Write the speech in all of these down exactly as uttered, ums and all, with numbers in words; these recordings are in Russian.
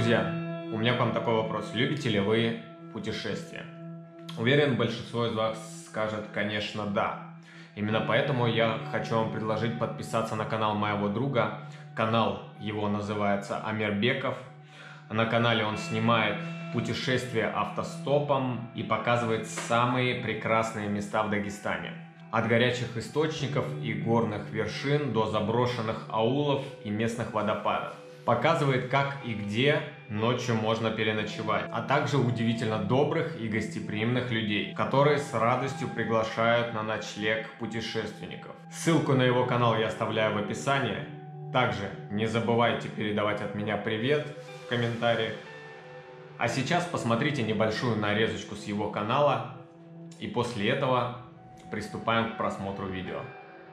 Друзья, у меня к вам такой вопрос. Любите ли вы путешествия? Уверен, большинство из вас скажет, конечно, да. Именно поэтому я хочу вам предложить подписаться на канал моего друга. Канал его называется Амирбеков. На канале он снимает путешествия автостопом и показывает самые прекрасные места в Дагестане. От горячих источников и горных вершин до заброшенных аулов и местных водопадов. Показывает, как и где ночью можно переночевать, а также удивительно добрых и гостеприимных людей, которые с радостью приглашают на ночлег путешественников. Ссылку на его канал я оставляю в описании. Также не забывайте передавать от меня привет в комментариях. А сейчас посмотрите небольшую нарезочку с его канала, и после этого приступаем к просмотру видео.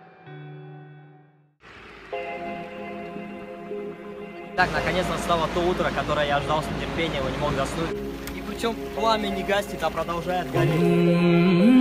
Так, наконец настало то утро, которое я ждал с нетерпением и не мог заснуть. И причем пламя не гаснет, а продолжает гореть.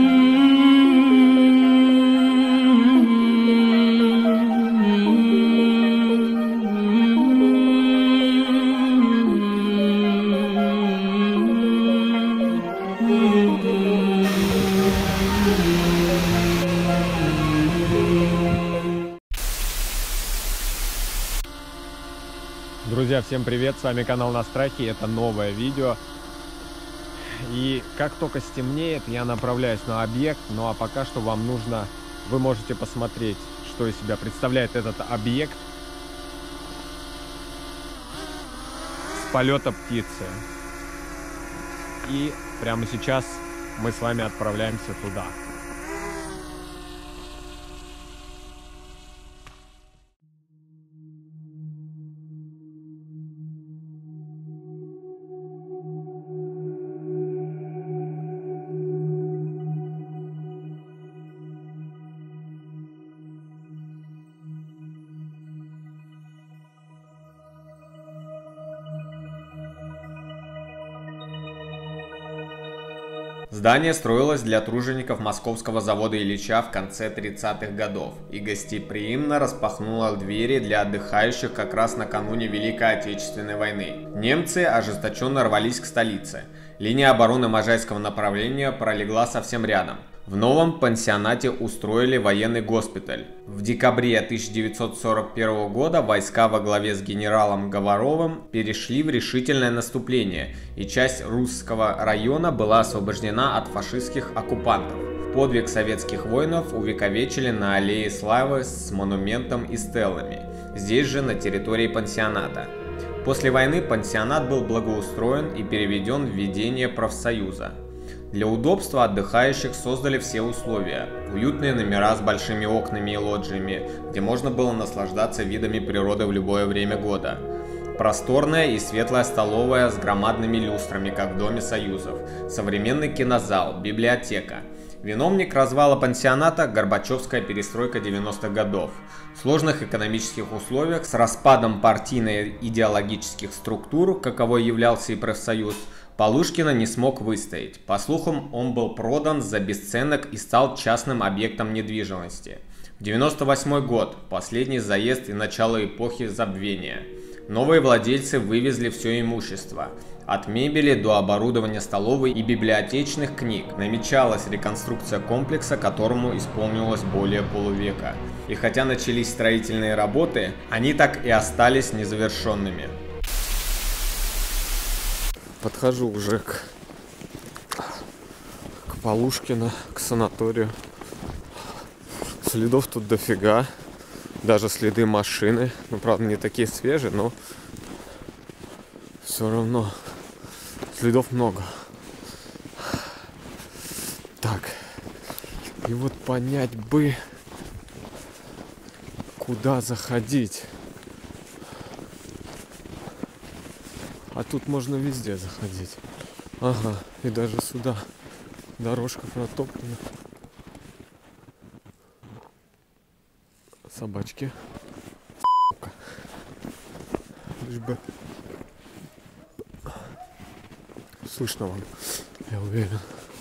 Друзья, всем привет, с вами канал На Страхе, это новое видео. И как только стемнеет, я направляюсь на объект, ну а пока что вам нужно, вы можете посмотреть, что из себя представляет этот объект с полета птицы. И прямо сейчас мы с вами отправляемся туда. Здание строилось для тружеников московского завода Ильича в конце тридцатых годов и гостеприимно распахнуло двери для отдыхающих как раз накануне Великой Отечественной войны. Немцы ожесточенно рвались к столице. Линия обороны Можайского направления пролегла совсем рядом. В новом пансионате устроили военный госпиталь. В декабре тысяча девятьсот сорок первого года войска во главе с генералом Говоровым перешли в решительное наступление, и часть Русского района была освобождена от фашистских оккупантов. Подвиг советских воинов увековечили на Аллее Славы с монументом и стеллами, здесь же на территории пансионата. После войны пансионат был благоустроен и переведен в ведение профсоюза. Для удобства отдыхающих создали все условия. Уютные номера с большими окнами и лоджиями, где можно было наслаждаться видами природы в любое время года. Просторная и светлая столовая с громадными люстрами, как в Доме Союзов. Современный кинозал, библиотека. Виновник развала пансионата – Горбачевская перестройка девяностых годов. В сложных экономических условиях с распадом партийно-идеологических структур, каковой являлся и профсоюз, Полушкина не смог выстоять. По слухам, он был продан за бесценок и стал частным объектом недвижимости. В девяносто восьмой год, последний заезд и начало эпохи забвения. Новые владельцы вывезли все имущество. От мебели до оборудования столовой и библиотечных книг. Намечалась реконструкция комплекса, которому исполнилось более полувека. И хотя начались строительные работы, они так и остались незавершенными. Подхожу уже к, к Полушкина, к санаторию. Следов тут дофига. Даже следы машины. Ну, правда, не такие свежие, но все равно следов много. Так. И вот понять бы, куда заходить. А тут можно везде заходить. Ага, и даже сюда дорожка протоптана. Собачки. Лишь бы слышно вам, я уверен.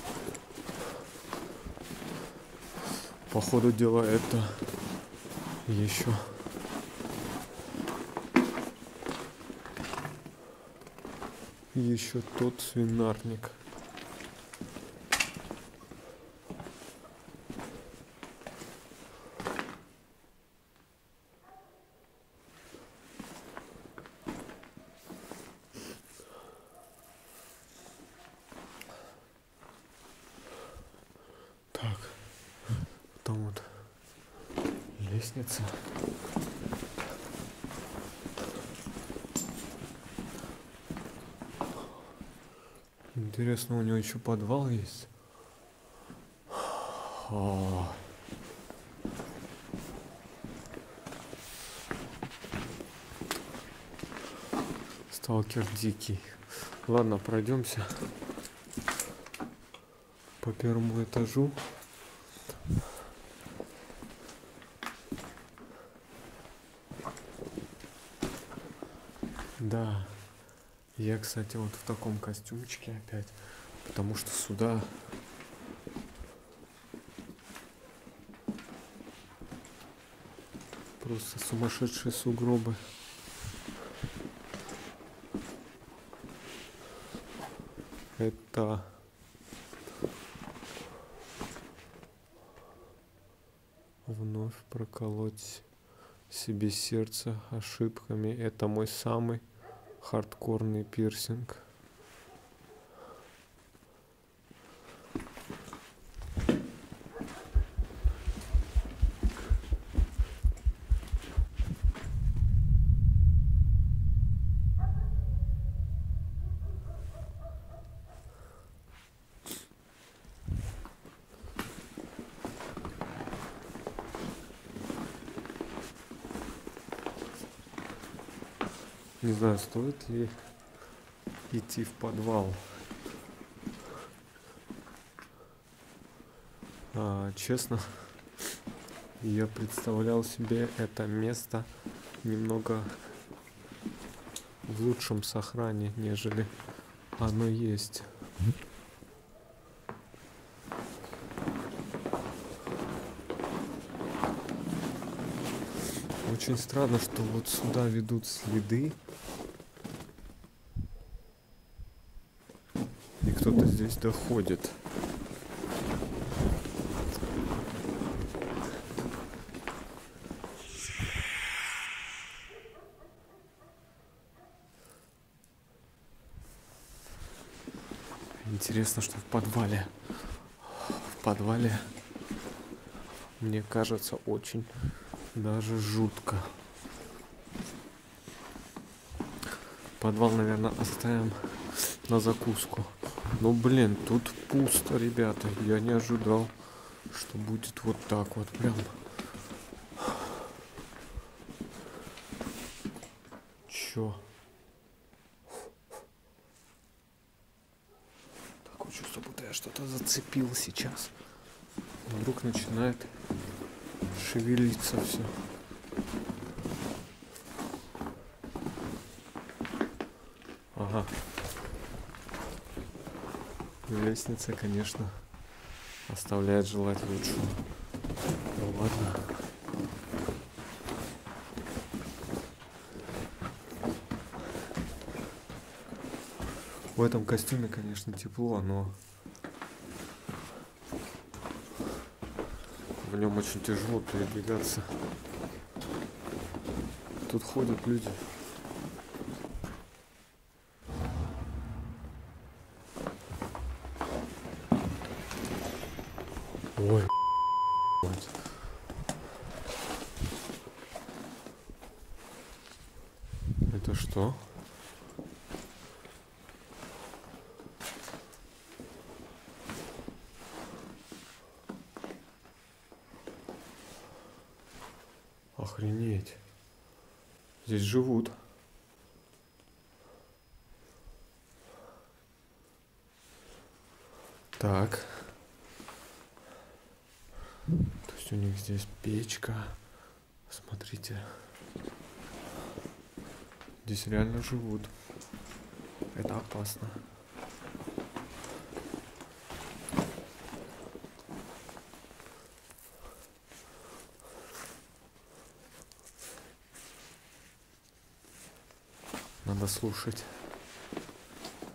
По ходу дела это еще И еще тот свинарник. Так, потом вот лестница. Интересно, у него еще подвал есть. О. Сталкер дикий. Ладно, пройдемся по первому этажу. Да. Я, кстати, вот в таком костюмчике опять, потому что сюда просто сумасшедшие сугробы. Это вновь проколоть себе сердце ошибками. Это мой самый хардкорный пирсинг. Не знаю, стоит ли идти в подвал. А, честно, я представлял себе это место немного в лучшем сохране, нежели оно есть. Очень странно, что вот сюда ведут следы. И кто-то здесь доходит. Интересно, что в подвале. В подвале, мне кажется, очень даже жутко. Подвал, наверное, оставим на закуску. Но, блин, тут пусто, ребята. Я не ожидал, что будет вот так вот прям. Чё? Такое чувство, будто я что-то зацепил сейчас. Вдруг начинает шевелиться все. Ага. Лестница, конечно, оставляет желать лучшего. Ну ладно. В этом костюме, конечно, тепло, но в нем очень тяжело передвигаться. Тут ходят люди. Ой, это что? Охренеть. Здесь живут. Так. То есть у них здесь печка. Смотрите. Здесь реально живут. Это опасно. Надо слушать.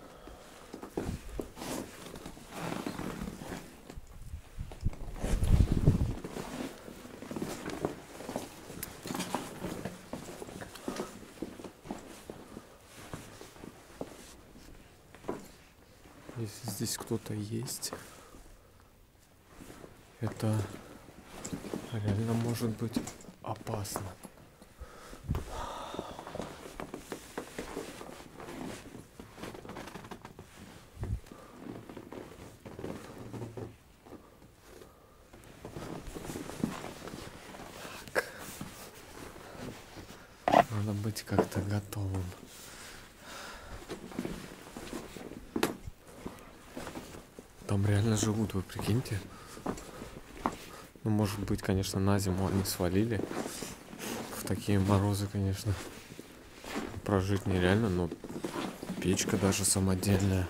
здесь кто-то есть. Это реально может быть опасно. Надо быть как-то готовым. Там реально живут, вы прикиньте. Ну, может быть, конечно, на зиму они свалили. В такие морозы, конечно, прожить нереально, но печка даже самодельная.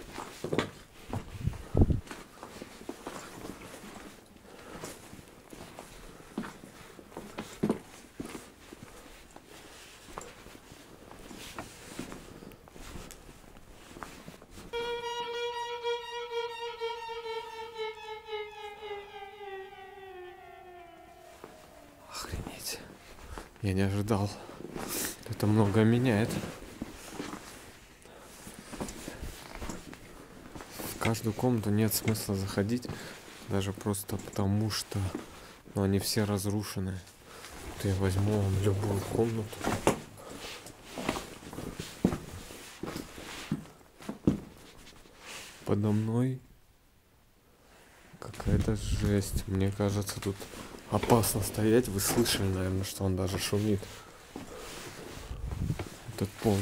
Охренеть. Я не ожидал. Это много меняет. В каждую комнату нет смысла заходить. Даже просто потому, что ну, они все разрушены. Вот я возьму вам любую комнату. Подо мной какая-то жесть. Мне кажется, тут опасно стоять. Вы слышали, наверное, что он даже шумит. Этот пол.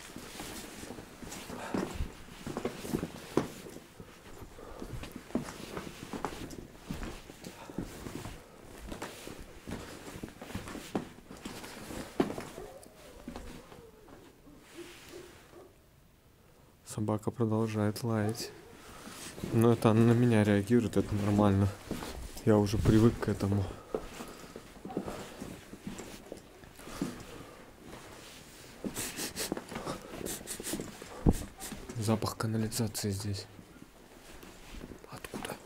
Собака продолжает лаять. Но это она на меня реагирует, это нормально. Я уже привык к этому. Запах канализации здесь. Откуда?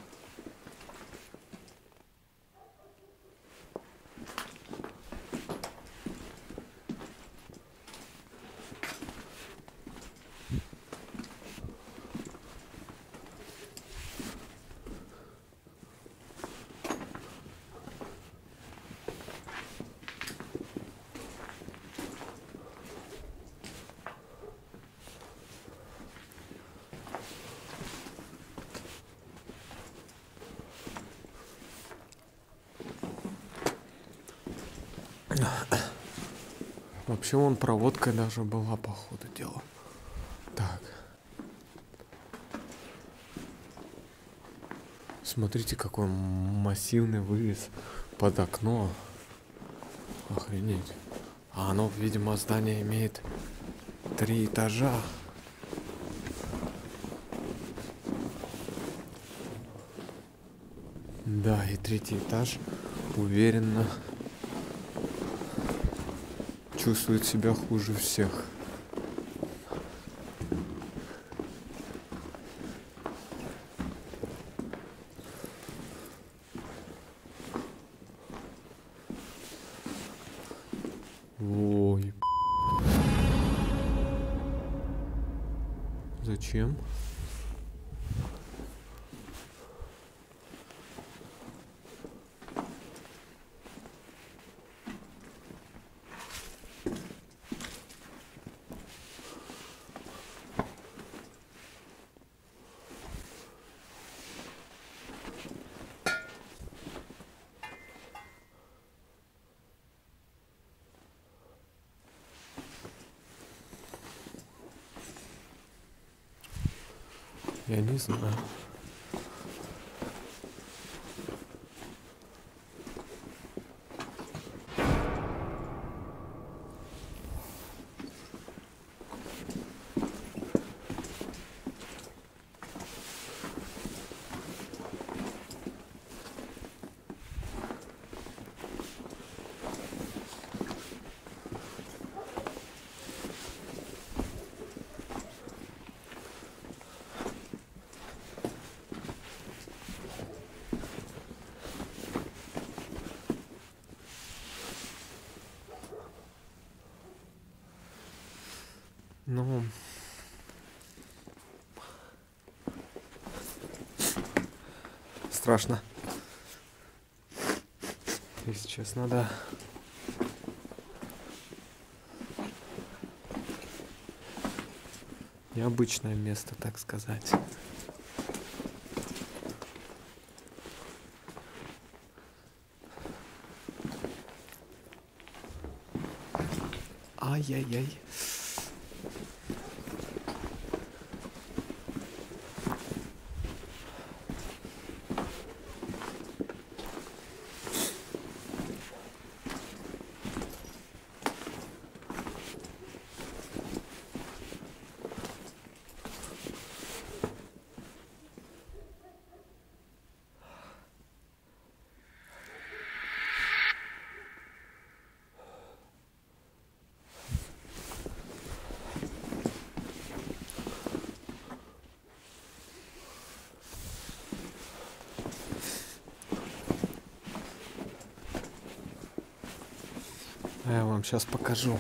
Вообще вон проводка даже была, по ходу дела. Так. Смотрите, какой массивный вывес под окно. Охренеть. А оно, видимо, здание имеет три этажа. Да, и третий этаж уверенно чувствует себя хуже всех. Ой. Зачем? Я не знаю. Ну, страшно. Если честно, да. Необычное место, так сказать. Ай-яй-яй. Я вам сейчас покажу.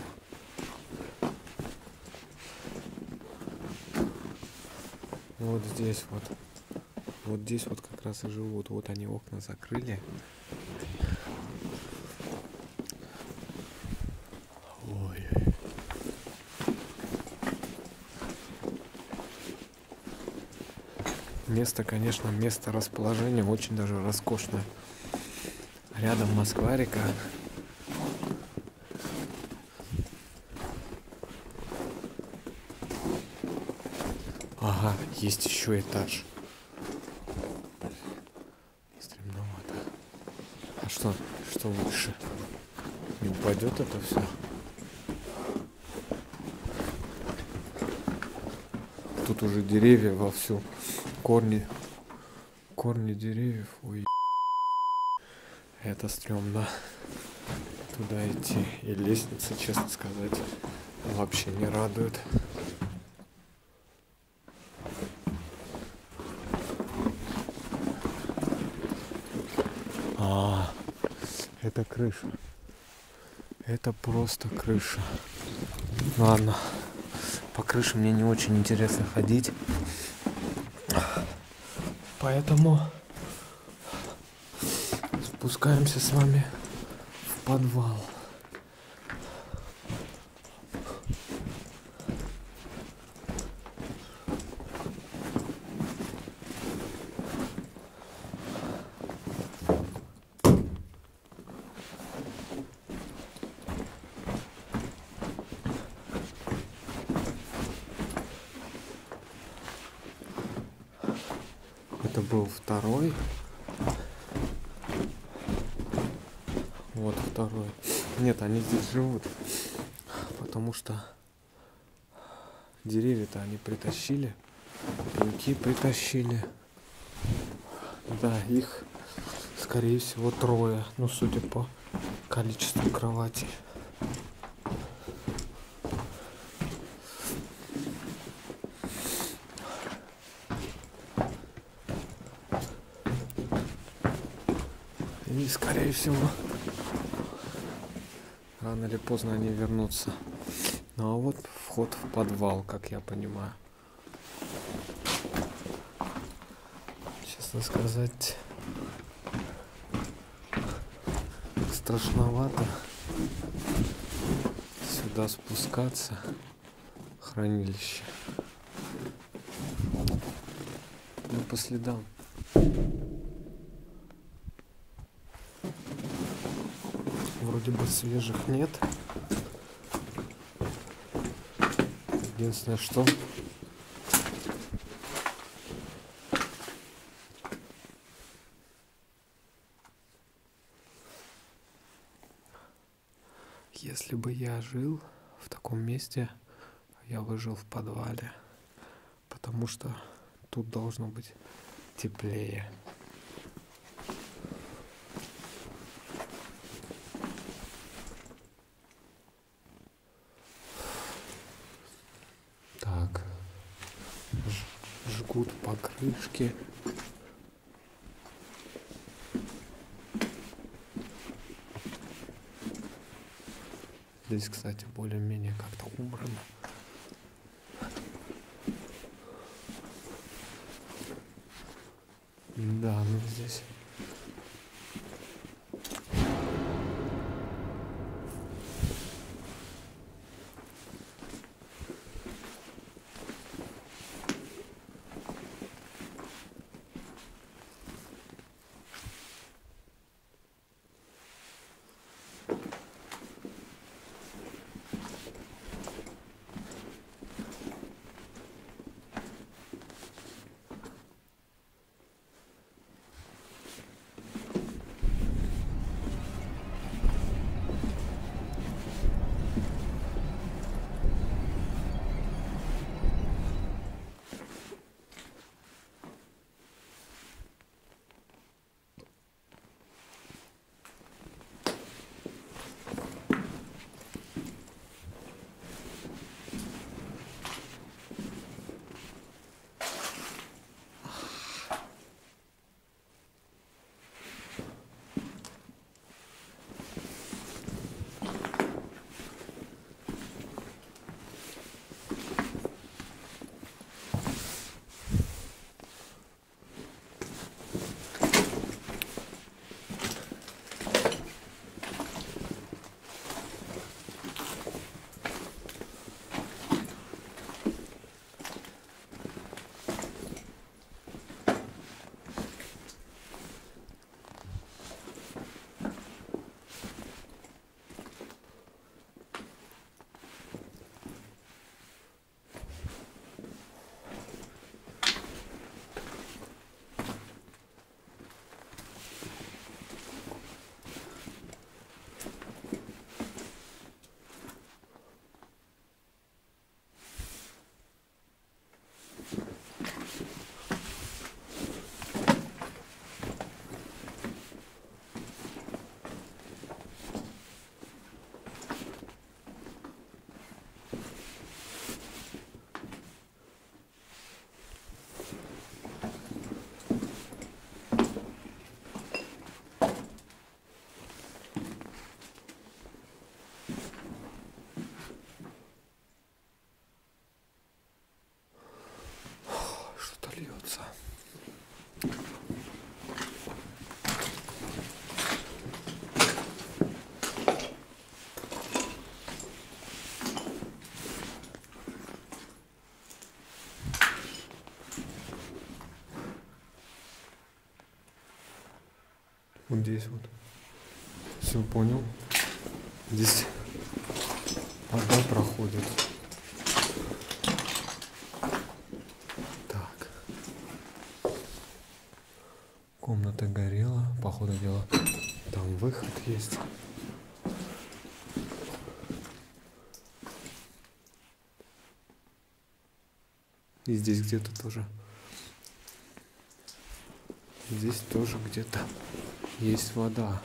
Вот здесь вот. Вот здесь вот как раз и живут. Вот они окна закрыли. Ой. Место, конечно, место расположения очень даже роскошное. Рядом Москва-река. Ага, есть еще этаж. Стремновато. А что, что выше? Не упадет это все? Тут уже деревья вовсю. Корни. Корни деревьев. Ой. Это стрёмно. Туда идти. И лестница, честно сказать, вообще не радует. А, это крыша. Это просто крыша. Ладно. По крыше мне не очень интересно ходить. Поэтому спускаемся с вами в подвал. Это был второй. Вот второй. Нет, они здесь живут. Потому что деревья-то они притащили. Пеньки притащили. Да, их, скорее всего, трое. Ну, судя по количеству кроватей. И, скорее всего, рано или поздно они вернутся. Ну а вот вход в подвал, как я понимаю. Честно сказать, страшновато сюда спускаться. Хранилище. Ну, по следам. Вроде бы свежих нет. Единственное, что если бы я жил в таком месте, я бы жил в подвале, потому что тут должно быть теплее. Так, жгут покрышки. Здесь, кстати, более-менее как-то убрано. Да, ну здесь... Льется. Вот здесь вот. Все понял. Здесь вода проходит. Комната горела, походу дела. Там выход есть. И здесь где-то тоже. Здесь тоже где-то есть вода.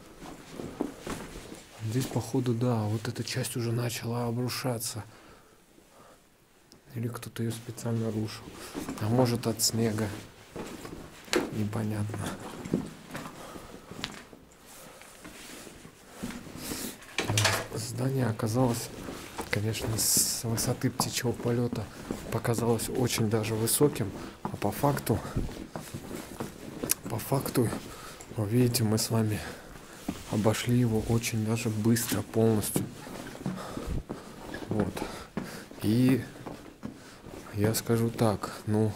Здесь, походу, да, вот эта часть уже начала обрушаться. Или кто-то ее специально рушил. А может, от снега. Непонятно. Здание оказалось, конечно, с высоты птичьего полета показалось очень даже высоким, а по факту, по факту, вы видите, мы с вами обошли его очень даже быстро, полностью. Вот. И я скажу так, ну,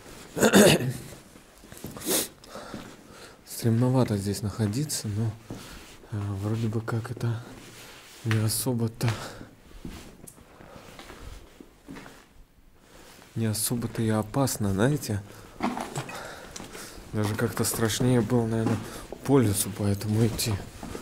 стремновато здесь находиться, но э, вроде бы как это не особо-то не особо-то и опасно, знаете. Даже как-то страшнее было, наверное, по лесу поэтому идти.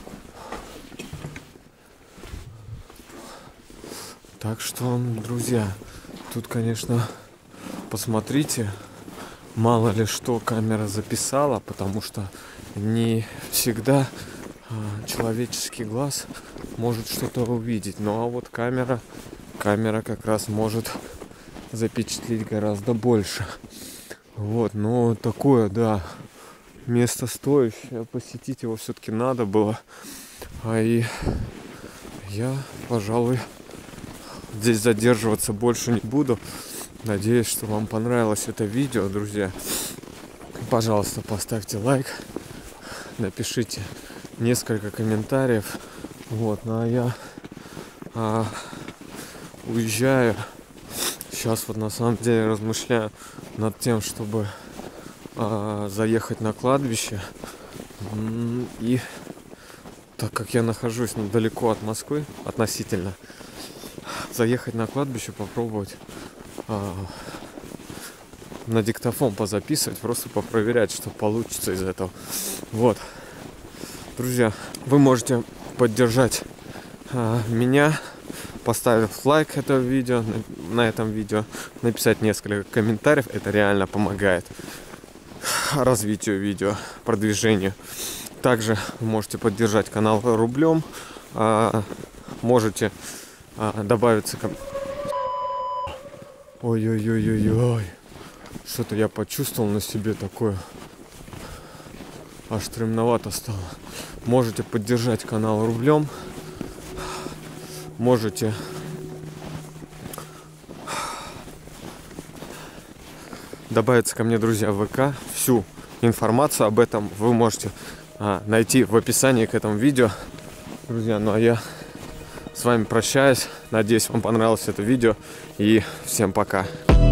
Так что, друзья, тут, конечно, посмотрите, мало ли что камера записала, потому что не всегда а, человеческий глаз может что-то увидеть. Ну а вот камера, камера как раз может запечатлеть гораздо больше. Вот, но такое, да, место стоящее, посетить его все-таки надо было. А и я, пожалуй, здесь задерживаться больше не буду. Надеюсь, что вам понравилось это видео, друзья. пожалуйста, поставьте лайк, напишите несколько комментариев. Вот, ну а я а, уезжаю. Сейчас вот на самом деле размышляю над тем, чтобы а, заехать на кладбище. И так как я нахожусь недалеко от Москвы, относительно, заехать на кладбище, попробовать а, на диктофон позаписывать, просто попроверять, что получится из этого. Вот. Друзья, вы можете поддержать а, меня, поставив лайк этого видео, на, на этом видео, написать несколько комментариев. Это реально помогает развитию видео, продвижению. Также вы можете поддержать канал рублем, а, можете а, добавиться ко... Ой-ой-ой-ой-ой. Что-то я почувствовал на себе такое. Аж стремновато стало. Можете поддержать канал рублем. Можете добавиться ко мне, друзья, в ВК. Всю информацию об этом вы можете а, найти в описании к этому видео. Друзья, ну а я с вами прощаюсь. Надеюсь, вам понравилось это видео. И всем пока.